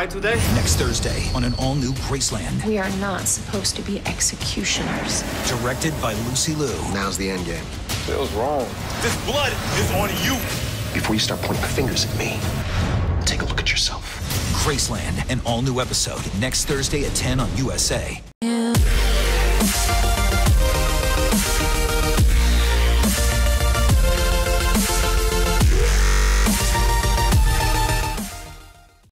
die today? Next Thursday on an all-new Graceland. We are not supposed to be executioners. Directed by Lucy Liu. Now's the end game. Feels wrong. This blood is on you. Before you start pointing fingers at me, take a look at yourself. Graceland, an all-new episode next Thursday at 10 on USA.